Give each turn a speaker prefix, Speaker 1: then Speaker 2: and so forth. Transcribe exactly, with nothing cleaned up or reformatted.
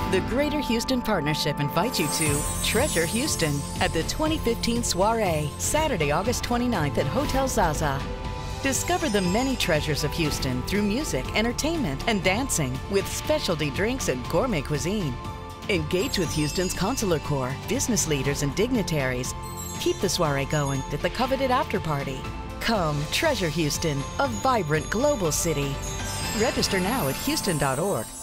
Speaker 1: The Greater Houston Partnership invites you to Treasure Houston at the twenty fifteen Soirée, Saturday, August twenty-ninth at Hotel Zaza. Discover the many treasures of Houston through music, entertainment, and dancing with specialty drinks and gourmet cuisine. Engage with Houston's consular corps, business leaders, and dignitaries. Keep the soiree going at the coveted after party. Come, Treasure Houston, a vibrant global city. Register now at houston dot org